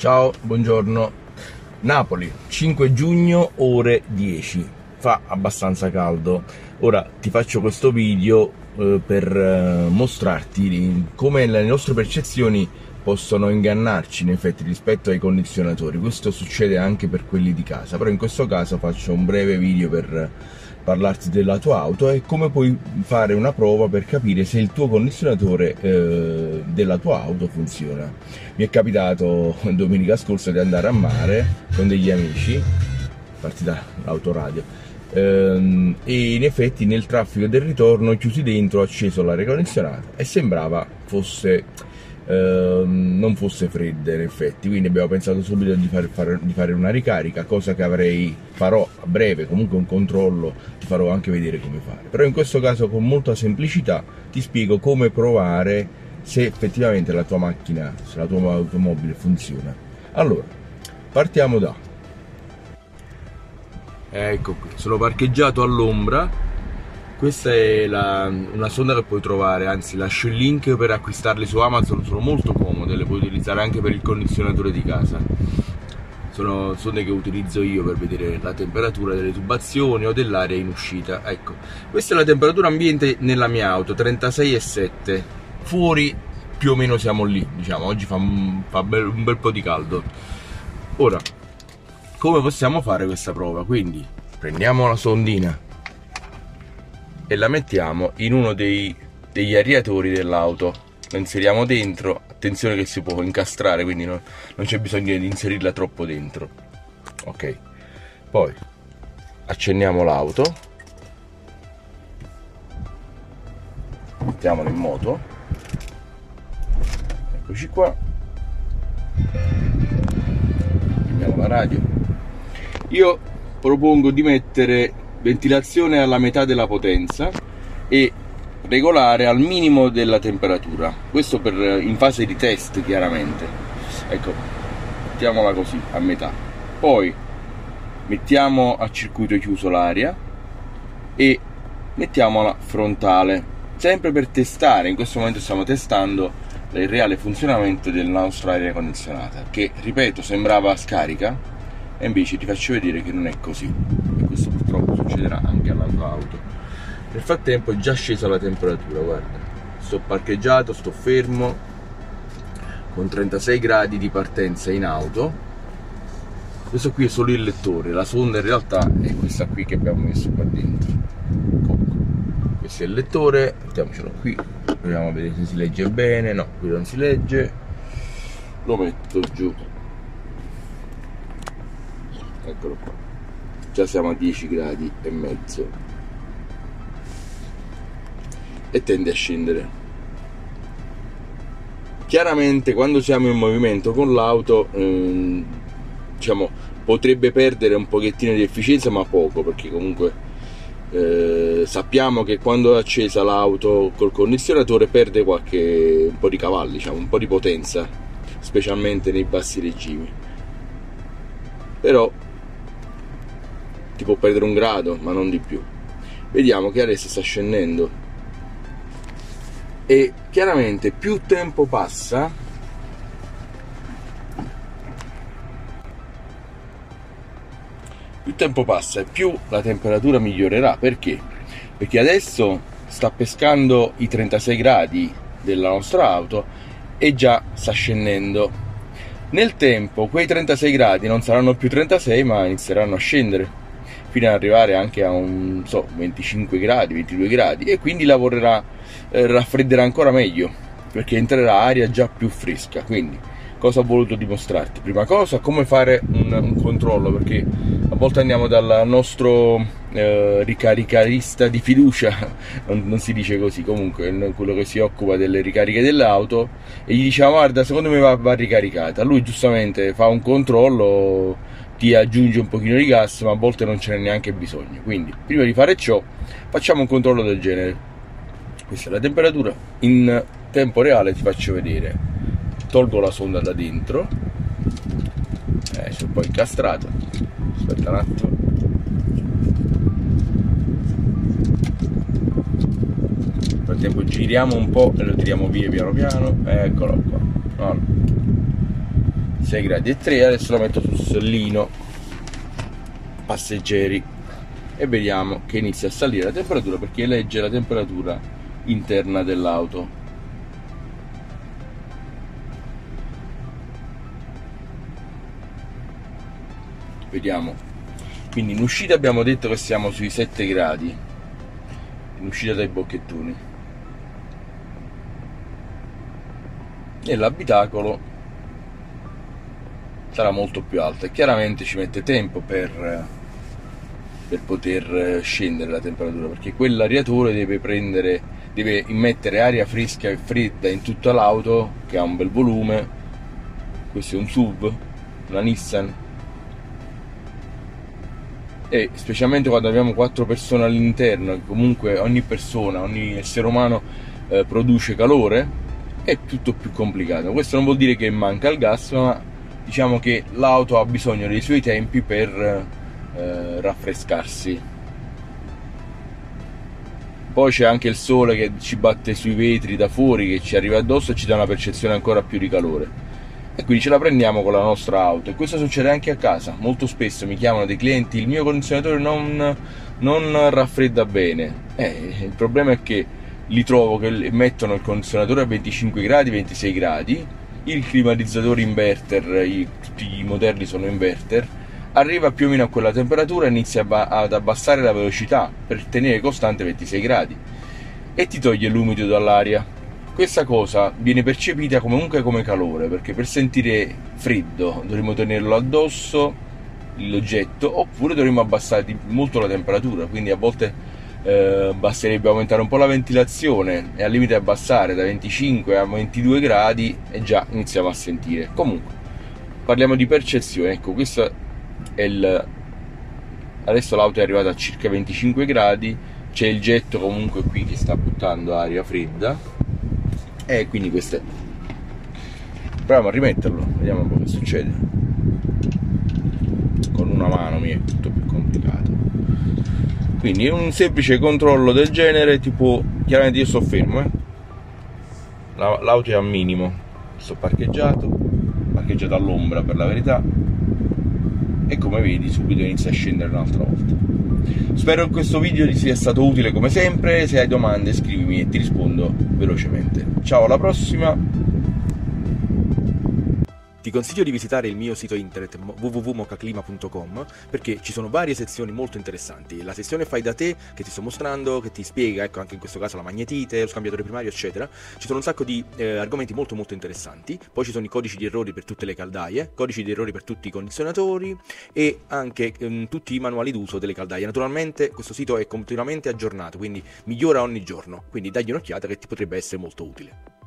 Ciao, buongiorno. Napoli, 5 giugno, ore 10. Fa abbastanza caldo. Ora ti faccio questo video per mostrarti come le nostre percezioni possono ingannarci in effetti rispetto ai condizionatori. Questo succede anche per quelli di casa, però in questo caso faccio un breve video per parlarti della tua auto e come puoi fare una prova per capire se il tuo condizionatore della tua auto funziona. Mi è capitato domenica scorsa di andare a mare con degli amici, partita l'autoradio, e in effetti nel traffico del ritorno, chiusi dentro, ho acceso l'aria condizionata e sembrava non fosse fredda in effetti, quindi abbiamo pensato subito di fare una ricarica, cosa che farò a breve, comunque un controllo, ti farò anche vedere come fare. Però in questo caso con molta semplicità ti spiego come provare se effettivamente la tua macchina, se la tua automobile funziona. Allora, partiamo da... Ecco qui, sono parcheggiato all'ombra. Questa è una sonda che puoi trovare, anzi lascio il link per acquistarli su Amazon, sono molto comode, le puoi utilizzare anche per il condizionatore di casa. Sono sonde che utilizzo io per vedere la temperatura delle tubazioni o dell'aria in uscita. Ecco, questa è la temperatura ambiente nella mia auto, 36,7. Fuori più o meno siamo lì, diciamo, oggi fa un bel po' di caldo. Ora, come possiamo fare questa prova? Quindi prendiamo la sondina e la mettiamo in uno degli aeratori dell'auto, la inseriamo dentro. Attenzione che si può incastrare, quindi non c'è bisogno di inserirla troppo dentro. Ok, poi accendiamo l'auto, mettiamola in moto, eccoci qua, accendiamo la radio. Io propongo di mettere ventilazione alla metà della potenza e regolare al minimo della temperatura, questo in fase di test chiaramente. Ecco, mettiamola così a metà, poi mettiamo a circuito chiuso l'aria e mettiamola frontale, sempre per testare. In questo momento stiamo testando il reale funzionamento della nostra aria condizionata, che ripeto sembrava scarica e invece ti faccio vedere che non è così, e questo purtroppo succederà anche alla tua auto. Nel frattempo è già scesa la temperatura, guarda, sto parcheggiato, sto fermo con 36 gradi di partenza in auto. Questo qui è solo il lettore, la sonda in realtà è questa qui che abbiamo messo qua dentro. Questo è il lettore, mettiamocelo qui, proviamo a vedere se si legge bene. No, qui non si legge, lo metto giù, eccolo qua, già siamo a 10 gradi e mezzo e tende a scendere. Chiaramente quando siamo in movimento con l'auto diciamo potrebbe perdere un pochettino di efficienza, ma poco, perché comunque sappiamo che quando è accesa l'auto col condizionatore perde un po' di cavalli, diciamo, un po' di potenza, specialmente nei bassi regimi. Però ti può perdere un grado, ma non di più. Vediamo che adesso sta scendendo e chiaramente più tempo passa e più la temperatura migliorerà. Perché? Perché adesso sta pescando i 36 gradi della nostra auto e già sta scendendo. Nel tempo quei 36 gradi non saranno più 36, ma inizieranno a scendere fino ad arrivare anche a 25 gradi, 22 gradi, e quindi raffredderà ancora meglio, perché entrerà aria già più fresca. Quindi cosa ho voluto dimostrarti? Prima cosa, come fare un controllo, perché a volte andiamo dal nostro ricaricarista di fiducia, non si dice così, comunque quello che si occupa delle ricariche dell'auto, e gli diciamo: guarda, secondo me va ricaricata. Lui giustamente fa un controllo, ti aggiunge un pochino di gas, ma a volte non ce n'è neanche bisogno. Quindi prima di fare ciò facciamo un controllo del genere. Questa è la temperatura in tempo reale, ti faccio vedere. Tolgo la sonda da dentro, sono poi incastrato, aspetta un attimo, nel frattempo giriamo un po' e lo tiriamo via piano piano, eccolo qua. Allora, 6 gradi e 3. Adesso lo metto sul sellino passeggeri e vediamo che inizia a salire la temperatura, perché legge la temperatura interna dell'auto. Vediamo, quindi in uscita abbiamo detto che siamo sui 7 gradi, in uscita dai bocchettoni. Nell'abitacolo sarà molto più alta e chiaramente ci mette tempo per poter scendere la temperatura, perché quell'aeratore deve immettere aria fresca e fredda in tutta l'auto, che ha un bel volume. Questo è un SUV, una Nissan, e specialmente quando abbiamo 4 persone all'interno, che comunque ogni persona, ogni essere umano produce calore, è tutto più complicato. Questo non vuol dire che manca il gas, ma diciamo che l'auto ha bisogno dei suoi tempi per raffrescarsi. Poi c'è anche il sole che ci batte sui vetri da fuori, che ci arriva addosso e ci dà una percezione ancora più di calore, e quindi ce la prendiamo con la nostra auto. E questo succede anche a casa. Molto spesso mi chiamano dei clienti: il mio condizionatore non raffredda bene. Il problema è che li trovo che mettono il condizionatore a 25 gradi, 26 gradi, il climatizzatore inverter, tutti i modelli sono inverter, arriva più o meno a quella temperatura, inizia ad abbassare la velocità per tenere costante 26 gradi e ti toglie l'umido dall'aria. Questa cosa viene percepita comunque come calore, perché per sentire freddo dovremmo tenerlo addosso l'oggetto, oppure dovremmo abbassare molto la temperatura. Quindi a volte basterebbe aumentare un po' la ventilazione e al limite abbassare da 25 a 22 gradi e già iniziamo a sentire. Comunque parliamo di percezione. Ecco, questo è adesso l'auto è arrivata a circa 25 gradi, c'è il getto comunque qui che sta buttando aria fredda, e quindi questo è. Proviamo a rimetterlo, vediamo un po' che succede. Con una mano mi è tutto più complicato. Quindi un semplice controllo del genere, tipo, chiaramente io sto fermo, l'auto è a minimo, sto parcheggiato all'ombra per la verità, e come vedi subito inizia a scendere un'altra volta. Spero che questo video ti sia stato utile come sempre. Se hai domande scrivimi e ti rispondo velocemente. Ciao, alla prossima! Ti consiglio di visitare il mio sito internet www.mocaclima.com, perché ci sono varie sezioni molto interessanti. La sezione fai da te, che ti sto mostrando, che ti spiega, ecco, anche in questo caso la magnetite, lo scambiatore primario, eccetera. Ci sono un sacco di argomenti molto molto interessanti. Poi ci sono i codici di errori per tutte le caldaie, codici di errori per tutti i condizionatori e anche tutti i manuali d'uso delle caldaie. Naturalmente questo sito è continuamente aggiornato, quindi migliora ogni giorno, quindi dagli un'occhiata che ti potrebbe essere molto utile.